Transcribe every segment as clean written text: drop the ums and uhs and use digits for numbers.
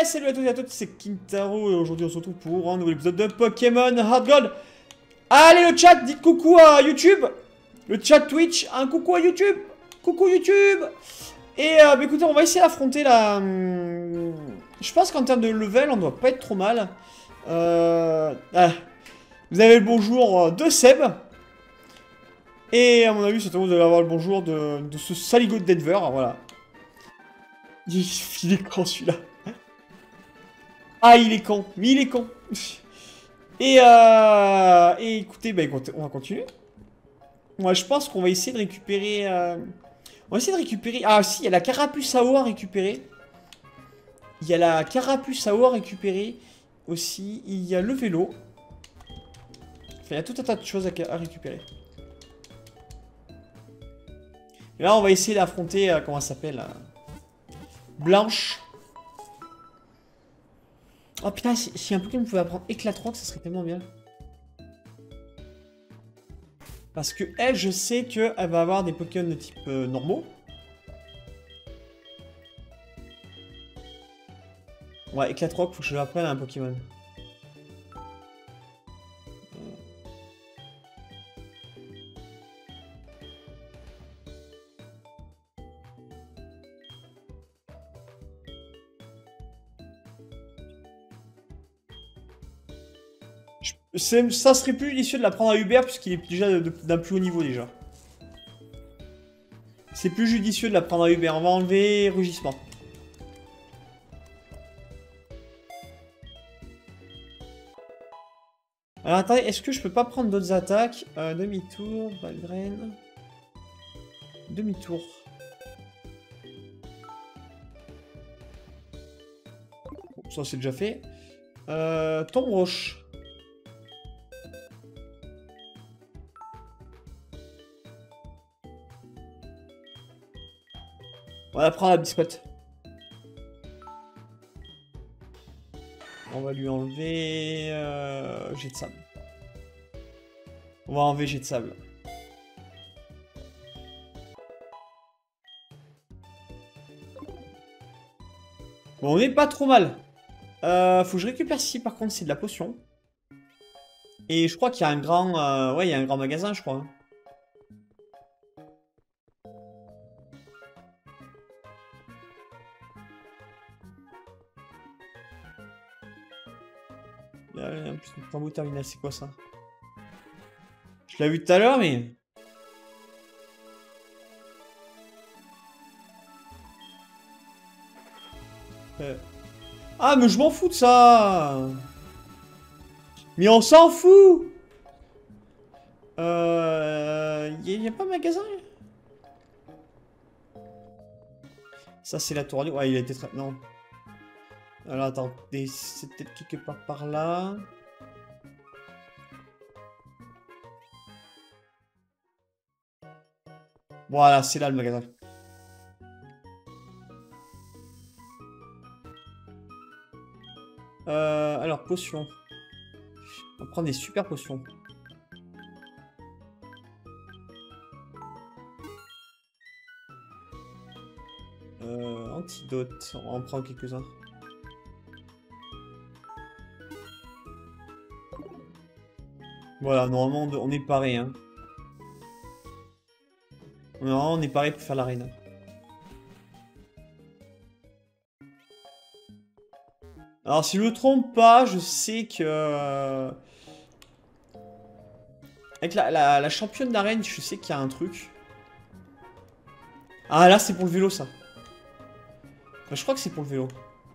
salut à tous et à toutes, c'est Kintaro et aujourd'hui on se retrouve pour un nouvel épisode de Pokémon Heart Gold. Allez le chat, dites coucou à YouTube. Le chat Twitch, un coucou à YouTube. Coucou YouTube. Et bah, écoutez, on va essayer d'affronter la... Je pense qu'en termes de level, on doit pas être trop mal. Vous avez le bonjour de Seb. Et à mon avis, c'est vous allez avoir le bonjour de ce saligo de Denver, voilà. Il est con celui-là. Ah, il est con. Mais il est con. Et écoutez, bah, on va continuer. Moi, je pense qu'on va essayer de récupérer... On va essayer de récupérer... Ah, si, il y a la carapuce à eau à récupérer. Il y a la carapuce à eau à récupérer aussi. Il y a le vélo. Enfin, il y a tout un tas de choses à récupérer. Et là, on va essayer d'affronter... comment ça s'appelle Blanche. Oh putain, si un Pokémon pouvait apprendre Éclatroc, ça serait tellement bien. Parce que elle, je sais qu'elle va avoir des Pokémon de type normaux. Ouais, Éclatroc, faut que je l'apprenne à un Pokémon. Ça serait plus judicieux de la prendre à Hubert puisqu'il est déjà d'un plus haut niveau déjà. C'est plus judicieux de la prendre à Hubert. On va enlever Rugissement. Alors attendez, est-ce que je peux pas prendre d'autres attaques demi-tour, Valgraine. Demi-tour. Bon, ça c'est déjà fait. Tombe roche. On va prendre la biscotte. On va lui enlever... jet de sable. On va enlever jet de sable. Bon, on n'est pas trop mal. Faut que je récupère ici, par contre, c'est de la potion. Et je crois qu'il y a un grand... ouais, il y a un grand magasin, je crois. En plus, le tambour terminal, c'est quoi ça? Je l'ai vu tout à l'heure, mais... Ah, mais je m'en fous de ça! Mais on s'en fout! Y a pas de magasin? Ça, c'est la tour. Ouais, il a été très... Non. Alors, attendez, c'est peut-être quelque part par là. Voilà, c'est là le magasin. Alors, potions. On va prendre des super potions. Antidote, on va en prendre quelques-uns. Voilà, normalement on est paré, hein. Non, on est paré pour faire l'arène. Alors si je me trompe pas, je sais que... Avec la championne d'arène, je sais qu'il y a un truc. Ah là c'est pour le vélo ça. Enfin, je crois que c'est pour le vélo.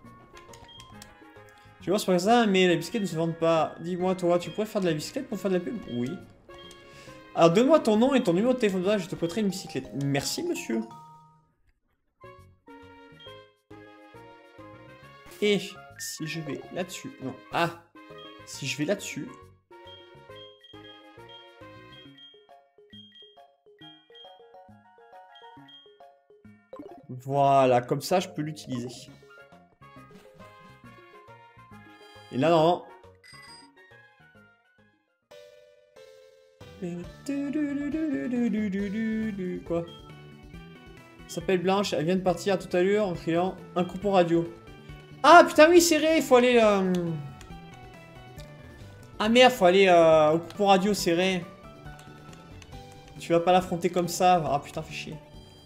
Tu vois, c'est pas ça, mais la bicyclette ne se vend pas. Dis-moi, toi, tu pourrais faire de la bicyclette pour faire de la pub? Oui. Alors, donne-moi ton nom et ton numéro de téléphone, je te prêterai une bicyclette. Merci, monsieur. Et si je vais là-dessus... Non. Ah. Si je vais là-dessus... Voilà, comme ça, je peux l'utiliser. Et là, non. Quoi? S'appelle Blanche, elle vient de partir tout à l'heure en criant un coupon radio. Ah, putain, oui, c'est vrai, il faut aller... Ah merde, faut aller au coupon radio, c'est vrai. Tu vas pas l'affronter comme ça. Ah putain, fais chier.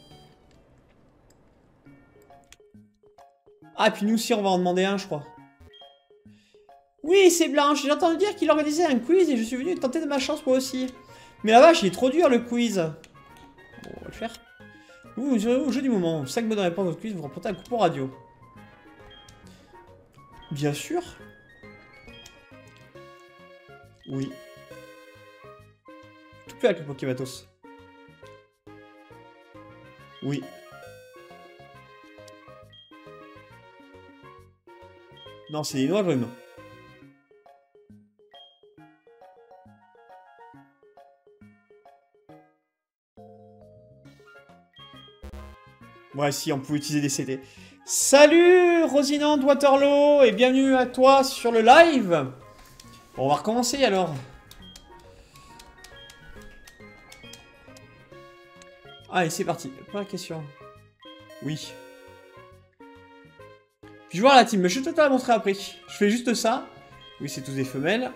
Ah, et puis nous aussi, on va en demander un, je crois. Oui, c'est Blanche. J'ai entendu dire qu'il organisait un quiz et je suis venu tenter de ma chance moi aussi. Mais la vache, il est trop dur le quiz. Bon, on va le faire. Vous jouez au jeu du moment. 5 bonnes réponses au quiz, vous remportez un coupon radio. Bien sûr. Oui. Tout fait avec le Pokématos. Oui. Non, c'est des noix agrumes. Ouais, si, on pouvait utiliser des CD. Salut, Rosinante Waterloo, et bienvenue à toi sur le live. Bon, on va recommencer alors. Allez, c'est parti. Pas la question. Oui. Puis je vois la team, mais je vais te la montrer après. Je fais juste ça. Oui, c'est tous des femelles.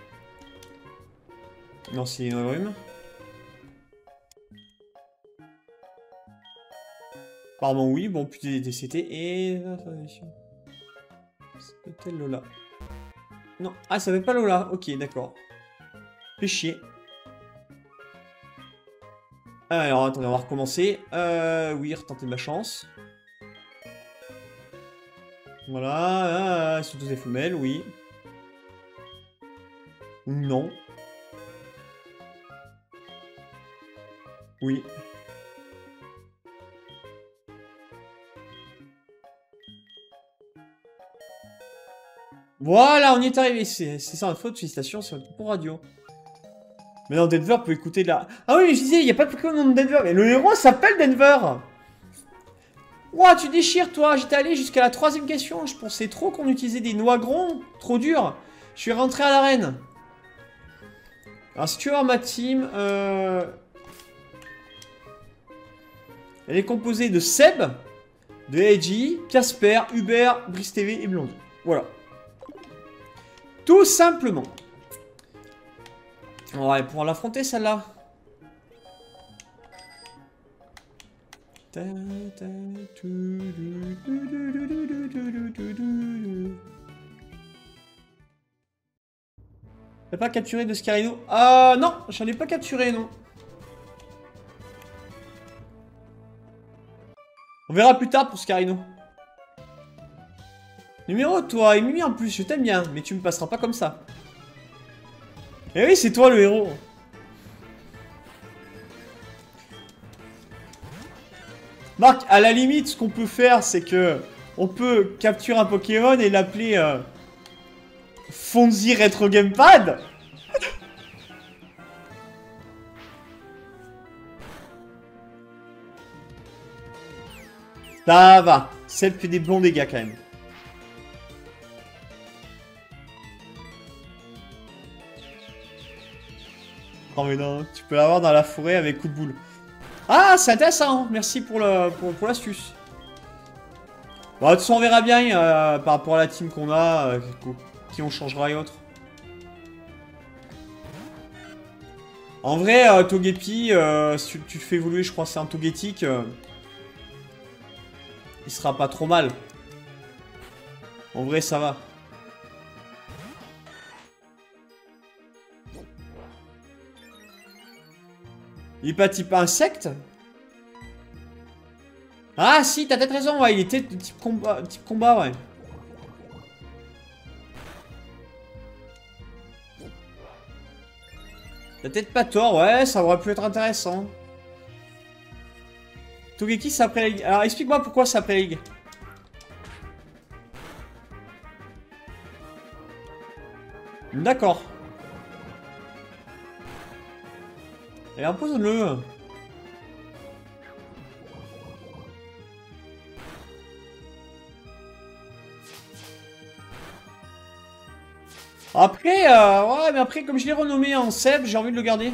Non, c'est une rhume. Pardon, oui, bon, puis des CT et... C'est peut-être Lola. Non, ah, ça veut pas Lola. Ok, d'accord. Fais chier. Alors, attendez, on va recommencer. Oui, retenter ma chance. Voilà, elles sont tous des femelles, oui. Non. Oui. Voilà, on y est arrivé. C'est ça notre faute, félicitations, c'est votre pour radio. Mais non, Denver peut écouter de la... Ah oui, je disais, il n'y a pas de Pokémon de Denver. Mais le héros s'appelle Denver. Ouah, tu déchires, toi. J'étais allé jusqu'à la 3ème question. Je pensais trop qu'on utilisait des noix-gronds. Trop dur. Je suis rentré à l'arène. Alors, si tu veux voir ma team... Elle est composée de Seb, de Eiji, Casper, Hubert, Brice TV et Blondie. Voilà. Tout simplement. On va pouvoir l'affronter celle-là. T'as pas capturé de Scarino? Non, j'en ai pas capturé, non. On verra plus tard pour Scarino. Numéro, toi, et Mimi en plus, je t'aime bien, mais tu me passeras pas comme ça. Eh oui, c'est toi le héros. Marc, à la limite, ce qu'on peut faire, c'est que on peut capturer un Pokémon et l'appeler Fonzie Retro Gamepad. Ça va. Celle fait des bons dégâts quand même. Oh mais non, tu peux l'avoir dans la forêt avec coup de boule. Ah, c'est intéressant. Merci pour l'astuce. Bon, de toute façon, on verra bien par rapport à la team qu'on a, qui on changera et autres. En vrai, Togepi, si tu le fais évoluer, je crois que c'est un Togetic, il sera pas trop mal. En vrai, ça va. Il est pas type insecte? Ah si, t'as peut-être raison, ouais, il était type combat, ouais. T'as peut-être pas tort, ouais, ça aurait pu être intéressant. Togeki, c'est après la ligue. Alors, explique-moi pourquoi c'est après la ligue. D'accord. Et impose-le. Après, ouais, mais après, comme je l'ai renommé en Seb, j'ai envie de le garder.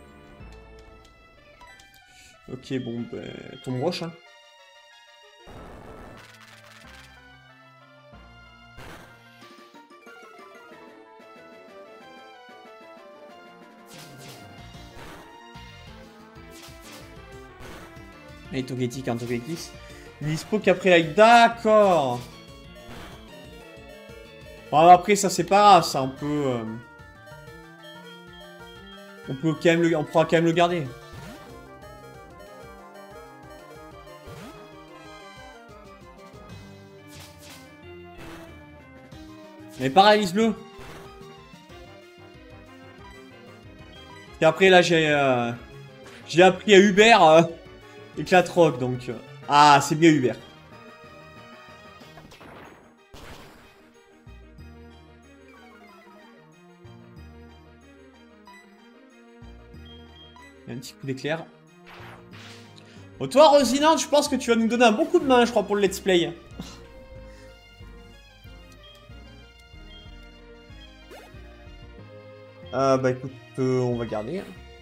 Ok, bon, ben, tombe roche, hein. Et Togetic, un Togekiss. Il est dispo qu'après la... D'accord. Bon, après, ça, c'est pas grave, ça, on peut... On peut quand même on pourra quand même le garder. Mais paralyse-le. Et après, là, j'ai appris à Hubert éclate rock, donc... Ah, c'est bien Hubert. Un petit coup d'éclair. Bon, toi, Rosinante, je pense que tu vas nous donner un bon coup de main, je crois, pour le let's play. Bah écoute, on va garder.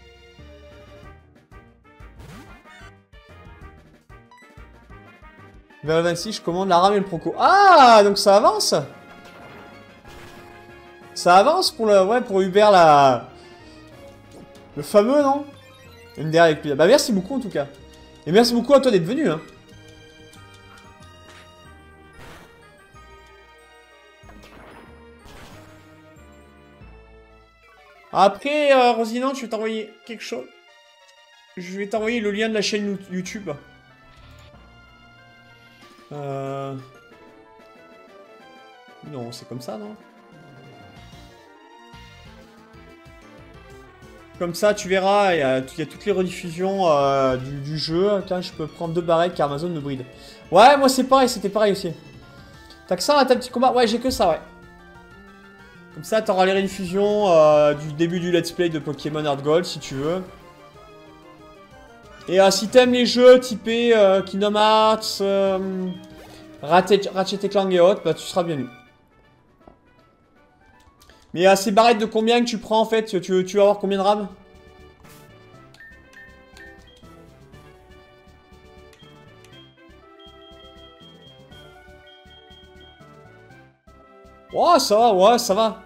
Vers le 26, je commande la rame et le proco. Ah, donc ça avance. Ça avance pour le, ouais, pour Hubert, la... Le fameux, non? MDR avec lui. Bah merci beaucoup en tout cas. Et merci beaucoup à toi d'être venu. Hein. Après, Rosinante, je vais t'envoyer quelque chose. Je vais t'envoyer le lien de la chaîne YouTube. Non, c'est comme ça, non? Comme ça, tu verras, il y a toutes les rediffusions du jeu. Tiens, je peux prendre 2 barrettes car Amazon me bride. Ouais, moi c'est pareil, c'était pareil aussi. T'as que ça à ta petit combat? Ouais, j'ai que ça, ouais. Comme ça, t'auras les rediffusions du début du let's play de Pokémon Heart Gold, si tu veux. Et si t'aimes les jeux typés Kingdom Hearts, Ratchet & Clank et autres, bah tu seras bienvenu. Mais ces barrettes de combien que tu prends en fait? Tu veux avoir combien de RAM? Oh, ça va, ouais, ça va.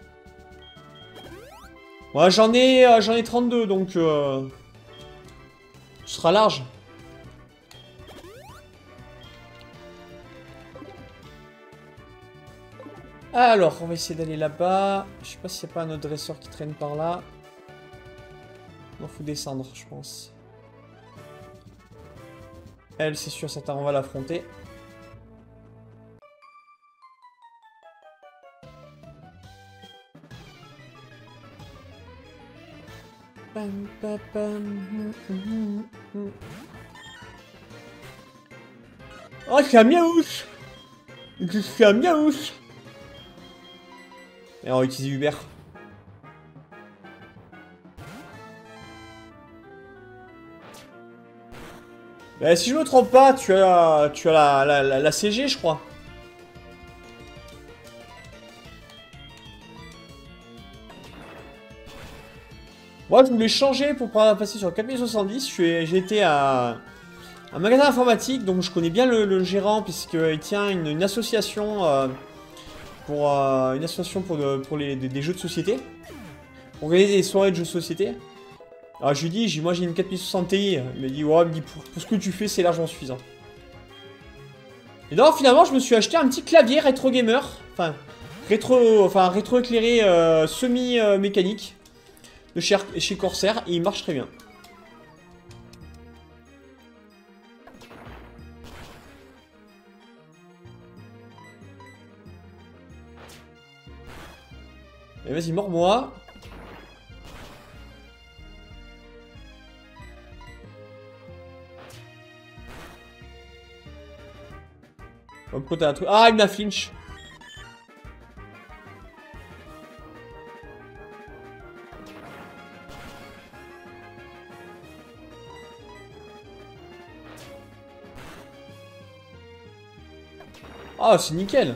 Ouais, j'en ai 32, donc... Tu seras large. Alors, on va essayer d'aller là-bas. Je sais pas s'il n'y a pas un autre dresseur qui traîne par là. Il faut descendre, je pense. Elle, c'est sûr, ça on va l'affronter. Oh, c'est un miaouche! Je suis un miaouche! Et on va utiliser Hubert. Bah, si je me trompe pas, tu as la CG, je crois. Moi, je voulais changer pour passer sur 4070. J'ai été à un magasin informatique, donc je connais bien le gérant, puisqu'il tient une association pour des jeux de société. Pour organiser des soirées de jeux de société. Alors je lui dis, moi j'ai une 4060 Ti. Il m'a dit, ouais, pour ce que tu fais, c'est largement suffisant. Et donc finalement, je me suis acheté un petit clavier rétro gamer. Enfin, rétro éclairé semi-mécanique. De chez Corsair, et il marche très bien. Et vas-y, mords-moi. Hop, côté un truc. Ah, il m'a flinch. Ah, c'est nickel.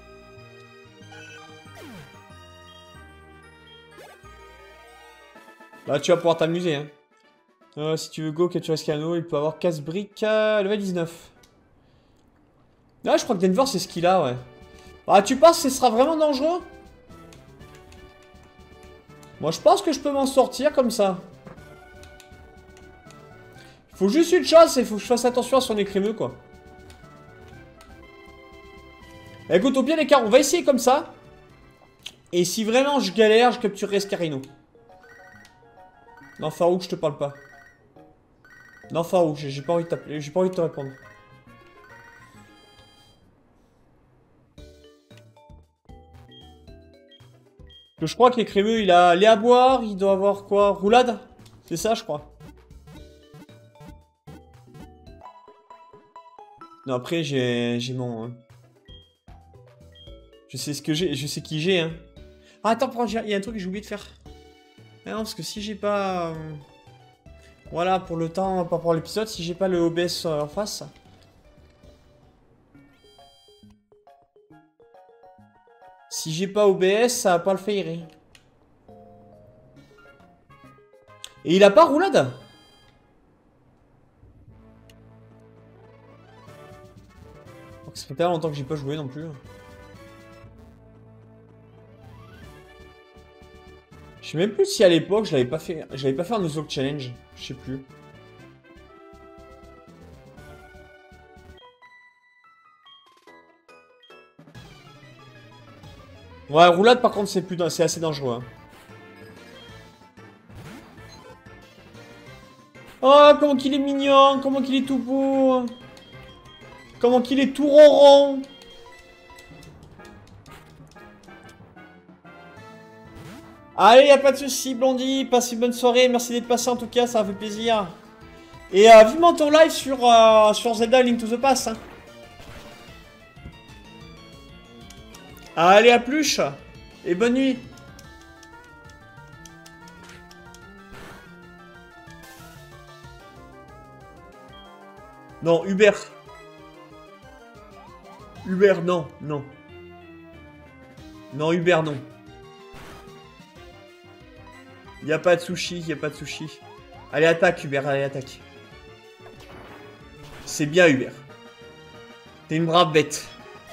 Là, tu vas pouvoir t'amuser. Hein. Si tu veux go, Capture Cano, il peut avoir casse-brique level 19. Là, je crois que Denver, c'est ce qu'il a, ouais. Ah, tu penses que ce sera vraiment dangereux? Moi, je pense que je peux m'en sortir comme ça. Faut juste une chose, il faut que je fasse attention à son écrémeux, quoi. Écoute, au pire des cas, on va essayer comme ça. Et si vraiment je galère, je capturerai Scarino. Non, Farouk, je te parle pas. Non, Farouk, j'ai pas envie de t'appeler, j'ai pas envie de te répondre. Je crois que l'écrémeux, il a lait à boire, il doit avoir quoi? Roulade? C'est ça, je crois. Non, après, j'ai mon... Je sais ce que j'ai, je sais qui j'ai, hein. Ah, attends, il y a un truc que j'ai oublié de faire. Ah non, parce que si j'ai pas... Voilà, pour le temps, pas pour l'épisode, si j'ai pas le OBS en face... Si j'ai pas OBS, ça va pas le faire. Et il a pas roulade? Ça fait tellement longtemps que j'ai pas joué non plus. Je sais même plus si à l'époque je l'avais pas fait. J'avais pas fait un Nuzlocke Challenge. Je sais plus. Ouais, roulade par contre c'est assez dangereux. Hein. Oh, comment qu'il est mignon, comment qu'il est tout beau. Comment qu'il est tout ronron. Allez, y a pas de soucis, Blondie. Passez une bonne soirée. Merci d'être passé en tout cas, ça m'a fait plaisir. Et vivement ton live sur Zelda Link to the Past. Hein. Allez, à plus. Et bonne nuit. Non, Hubert. Hubert, non, non. Non, Hubert, non. Y a pas de sushi, y a pas de sushi. Allez, attaque, Hubert, allez, attaque. C'est bien, Hubert. T'es une brave bête.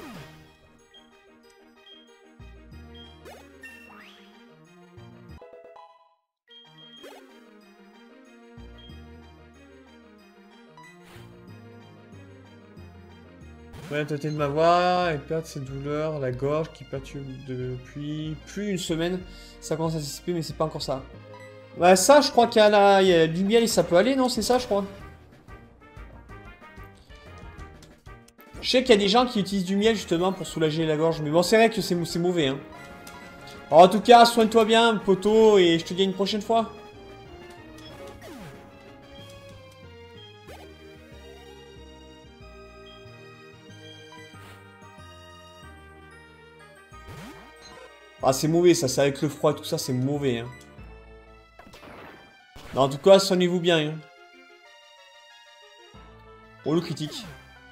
Ouais, tâter de ma voix et perdre ses douleurs, la gorge qui perturbe depuis plus d'une semaine. Ça commence à s'anticiper, mais c'est pas encore ça. Ouais, ça, je crois qu'il y a du miel et ça peut aller, non? C'est ça, je crois. Je sais qu'il y a des gens qui utilisent du miel justement pour soulager la gorge, mais bon, c'est vrai que c'est mauvais, hein. Alors, en tout cas, soigne-toi bien, poteau, et je te dis à une prochaine fois. Ah, c'est mauvais, ça, c'est avec le froid et tout ça, c'est mauvais, hein. Non, en tout cas, soignez-vous bien, hein. Oh, le critique.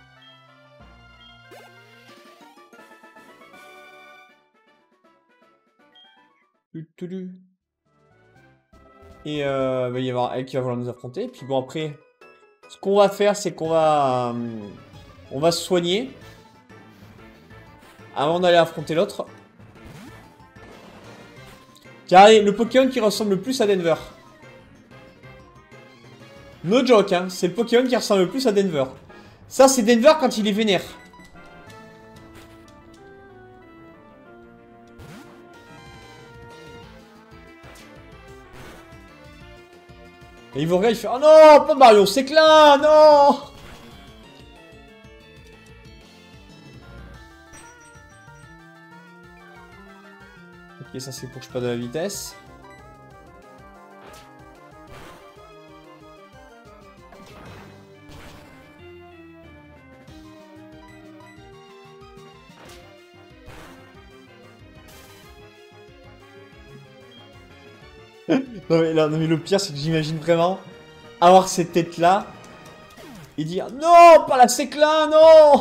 Et il va y avoir elle qui va vouloir nous affronter. Et puis bon, après, ce qu'on va faire, c'est qu'on va... on va se soigner. Avant d'aller affronter l'autre. Car le Pokémon qui ressemble le plus à Denver. No joke, hein. C'est le Pokémon qui ressemble le plus à Denver. Ça, c'est Denver quand il est vénère. Et il vous regarde, il fait « Oh non, pas Mario, c'est Clan, non !» Ok, ça c'est pour que je perde de la vitesse. Non mais le pire c'est que j'imagine vraiment avoir cette tête là et dire non, pas la Séclin, non.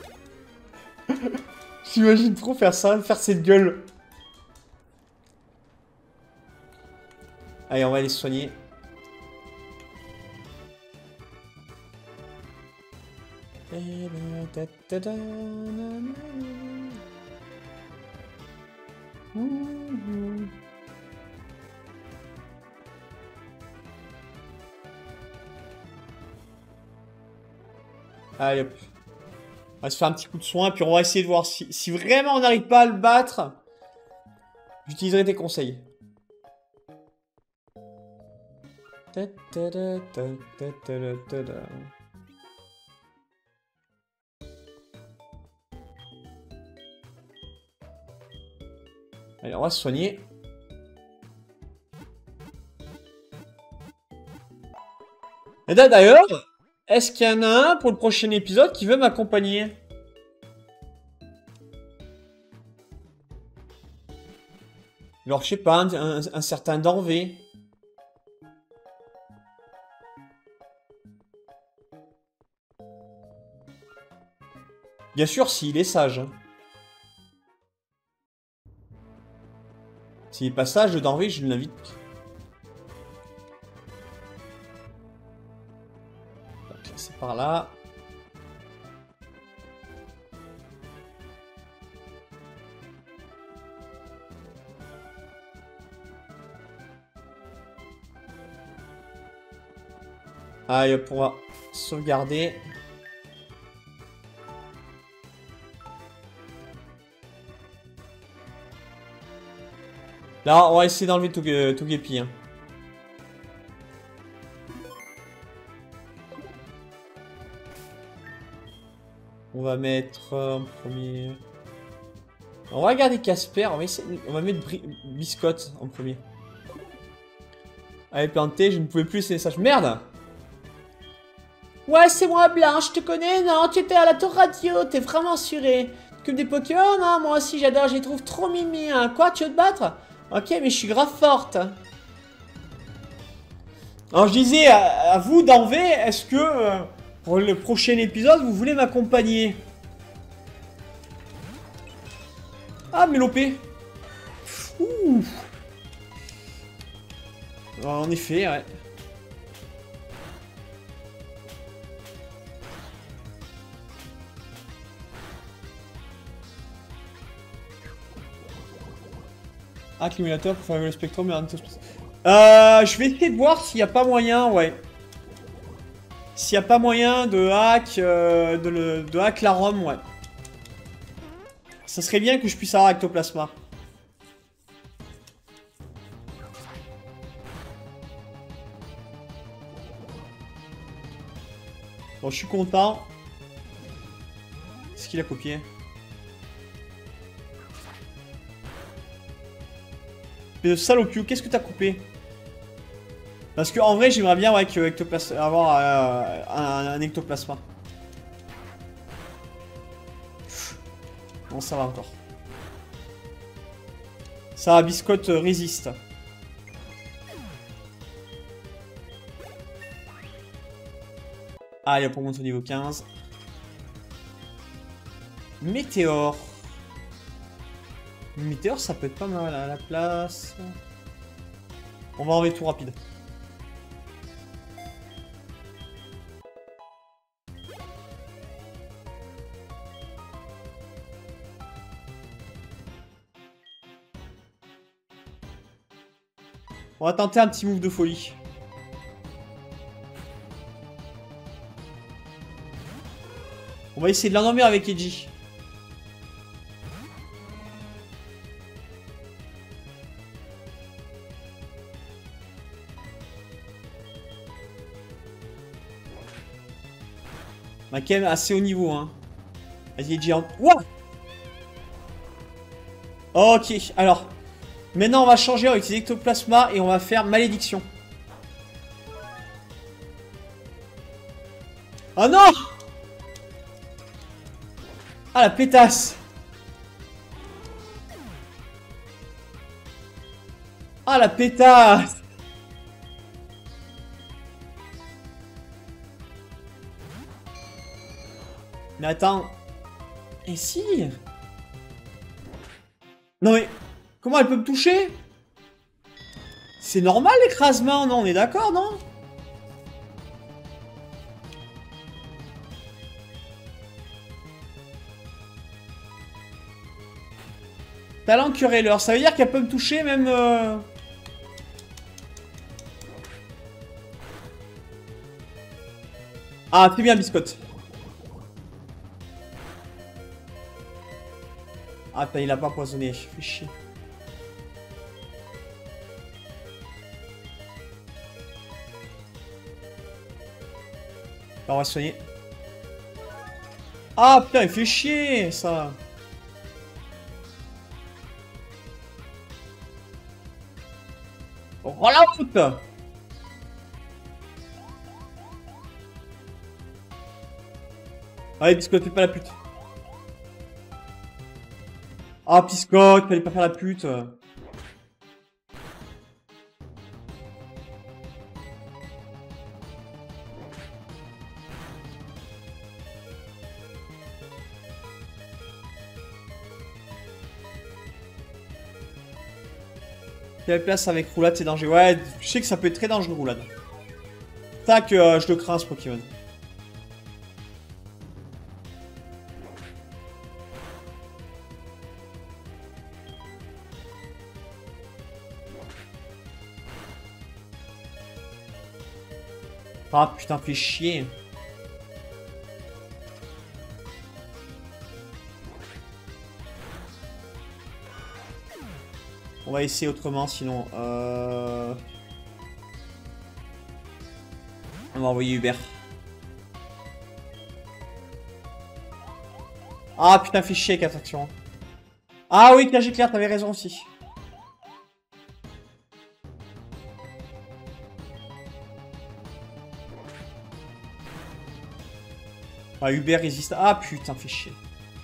J'imagine trop faire ça, faire cette gueule. Allez, on va aller se soigner. Allez hop. On va se faire un petit coup de soin, puis on va essayer de voir si vraiment on n'arrive pas à le battre. J'utiliserai tes conseils. Allez, on va se soigner. Et d'ailleurs, est-ce qu'il y en a un pour le prochain épisode qui veut m'accompagner? Alors, je sais pas, un certain Danvé. Bien sûr, s'il est sage. S'il n'est pas sage, Danvé, je l'invite. C'est par là. Allez, hop, on va sauvegarder. Là, on va essayer d'enlever Togepi. Hein. On va mettre en premier... On va regarder Casper. On va mettre Biscotte en premier. Allez, planté, je ne pouvais plus laisser ça. Merde! Ouais, c'est moi, Blanche, je te connais, non? Tu étais à la tour radio, t'es vraiment assuré. Comme des Pokémon, hein? Moi aussi, j'adore, je les trouve trop mimi, hein. Quoi, tu veux te battre? Ok, mais je suis grave forte. Alors, je disais à vous, d'Envé, est-ce que pour le prochain épisode, vous voulez m'accompagner? Ah, Mélopée. Ouh. En effet, ouais. Accumulateur pour faire le spectrum et je vais essayer de voir s'il n'y a pas moyen, ouais. S'il n'y a pas moyen de hack, de hack la ROM, ouais. Ça serait bien que je puisse avoir Ectoplasma. Bon, je suis content. Est-ce qu'il a copié? Mais salopio, qu'est-ce que t'as coupé? Parce que en vrai, j'aimerais bien ouais, avoir un ectoplasma. Non, ça va encore. Ça, Biscotte résiste. Ah, il y a pour monter au niveau 15. Météore. Météore, ça peut être pas mal à la place. On va enlever tout rapide. On va tenter un petit move de folie. On va essayer de l'endormir avec Edgy. On a quand même assez haut niveau, hein. Vas-y, Edgy. Wow! Ok, alors. Maintenant, on va changer avec les ectoplasmas et on va faire malédiction. Oh non! Ah, la pétasse! Ah, la pétasse! Mais attends. Et si? Non mais... Comment elle peut me toucher? C'est normal l'écrasement, non? On est d'accord, non? Talent querelleur, ça veut dire qu'elle peut me toucher même... Ah, c'est bien, Biscotte. Ah, putain, il a pas poisonné. Fais chier. On va soigner. Ah, putain, il fait chier, ça. Rollout. Allez, biscotte, fais pas la pute. Ah, biscotte, fallait pas faire la pute. Quelle place avec roulade, c'est dangereux. Ouais, je sais que ça peut être très dangereux, roulade. Tac, je le crains, ce Pokémon. Ah, putain, fais chier. On va essayer autrement, sinon. On va envoyer Hubert. Ah putain, fais chier avec attraction. Ah oui, cage éclair, t'avais raison aussi. Ah, Hubert résiste. Ah putain, fais chier.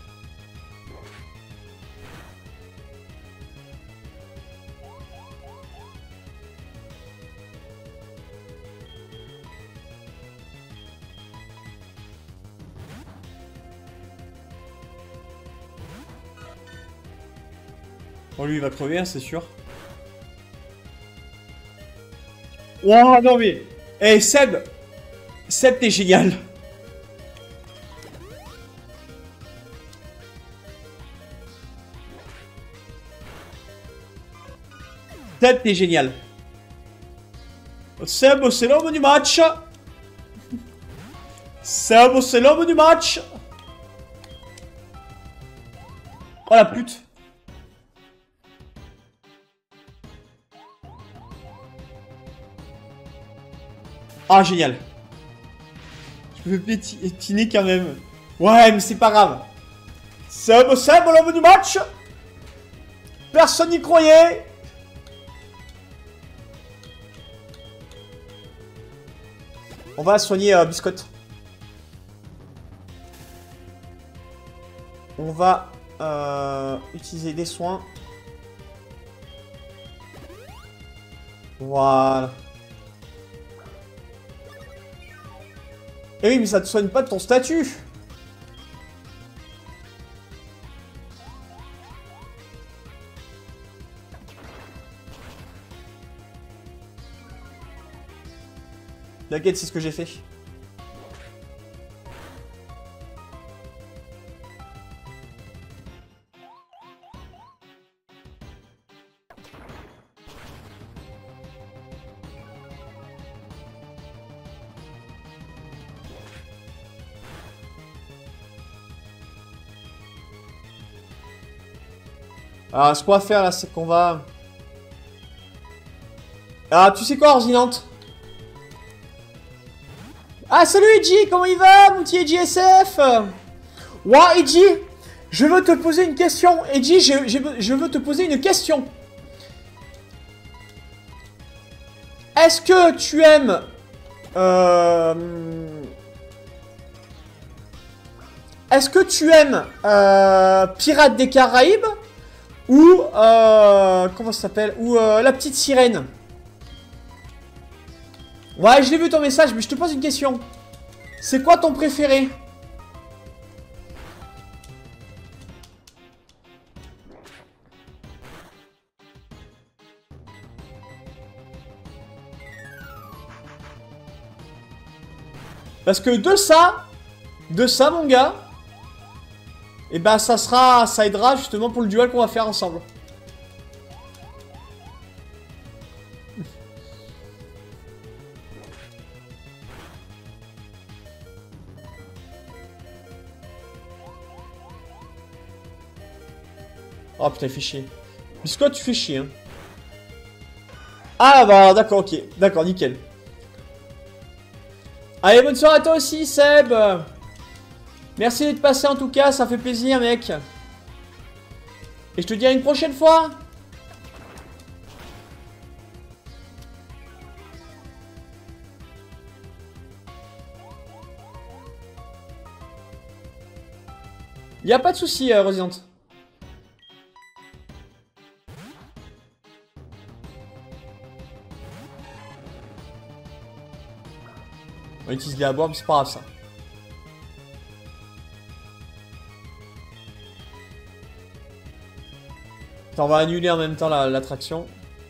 Bon, lui, il va crever, hein, c'est sûr. Oh non, mais... Eh, Seb! Seb, t'es génial! Seb, t'es génial! Seb, c'est l'homme du match! Seb, c'est l'homme du match! Oh la pute! Ah, génial. Je me fais pétiner quand même. Ouais, mais c'est pas grave. Seb, l'homme du match. Personne n'y croyait. On va soigner Biscotte. On va utiliser des soins. Voilà. Eh oui, mais ça te soigne pas de ton statut. T'inquiète, c'est ce que j'ai fait. Alors, ce qu'on va faire là, c'est qu'on va... Ah, tu sais quoi, Orzinante? Ah, salut Edgy, comment il va, mon petit Edgy SF? Ouah, Edgy, je veux te poser une question. Edgy, je veux te poser une question. Est-ce que tu aimes... Est-ce que tu aimes Pirates des Caraïbes ou comment ça s'appelle? Ou La Petite Sirène? Ouais, je l'ai vu ton message, mais je te pose une question. C'est quoi ton préféré? Parce que de ça, mon gars, et ben ça aidera justement pour le duel qu'on va faire ensemble. Oh putain, il fait chier. Biscotte, tu fais chier, hein. Ah bah d'accord, ok. D'accord, nickel. Allez, bonne soirée à toi aussi, Seb. Merci d'être passé en tout cas, ça fait plaisir, mec. Et je te dis à une prochaine fois. Y a pas de souci, Resident. On utilise les abois, mais c'est pas grave ça. Attends, on va annuler en même temps l'attraction.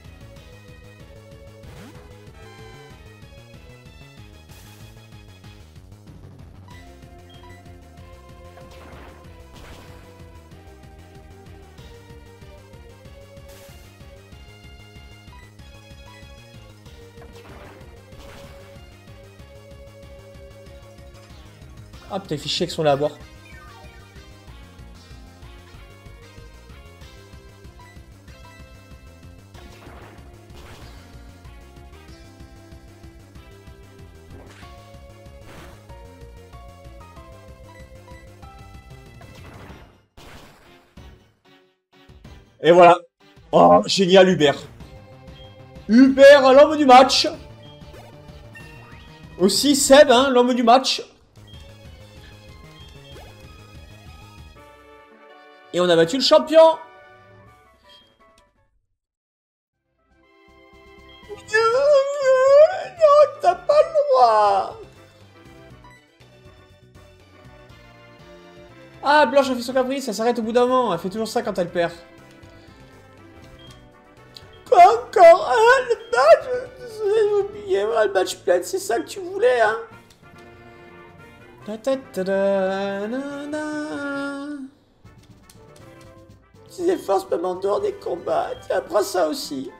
Ah putain, il fait chier avec son labour. Et voilà. Oh, génial Hubert. Hubert, l'homme du match. Aussi Seb, hein, l'homme du match. Et on a battu le champion. Non, t'as pas le droit. Ah, Blanche a fait son caprice, ça s'arrête au bout d'un moment. Elle fait toujours ça quand elle perd. Quoi encore? Ah, le match. J'ai oublié, le match plein, c'est ça que tu voulais, hein? Tes efforts peuvent en dehors des combats. Tu apprends ça aussi.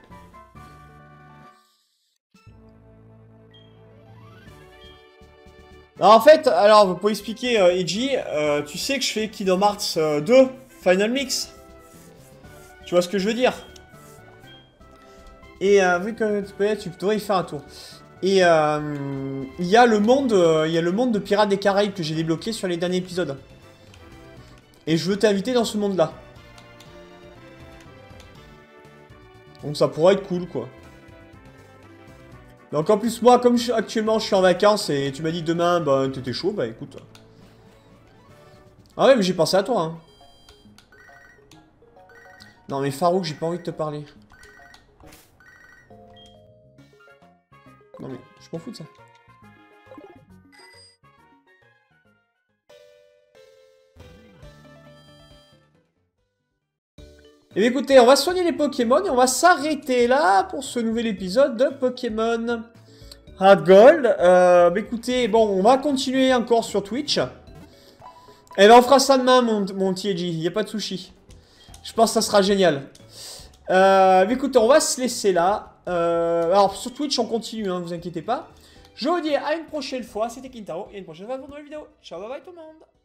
Alors, en fait, alors pour expliquer, Eiji, tu sais que je fais Kingdom Hearts 2 Final Mix. Tu vois ce que je veux dire? Et vu que tu devrais y faire un tour. Et il y a le monde de Pirates des Caraïbes que j'ai débloqué sur les derniers épisodes. Et je veux t'inviter dans ce monde-là. Donc ça pourrait être cool, quoi. Donc en plus, moi, comme actuellement je suis en vacances et tu m'as dit demain, bah t'étais chaud, bah écoute. Ah ouais, mais j'ai pensé à toi, hein. Non mais Farouk, j'ai pas envie de te parler. Non mais, je m'en fous de ça. Et écoutez, on va soigner les Pokémon et on va s'arrêter là pour ce nouvel épisode de Pokémon Heart Gold. Écoutez, bon, on va continuer encore sur Twitch. Et ben on fera ça demain, mon TG, il n'y a pas de sushi. Je pense que ça sera génial. Écoutez, on va se laisser là. Alors sur Twitch, on continue, hein, vous inquiétez pas. Je vous dis à une prochaine fois, c'était Kintaro, et une prochaine fois pour une nouvelle vidéo. Ciao, bye bye tout le monde.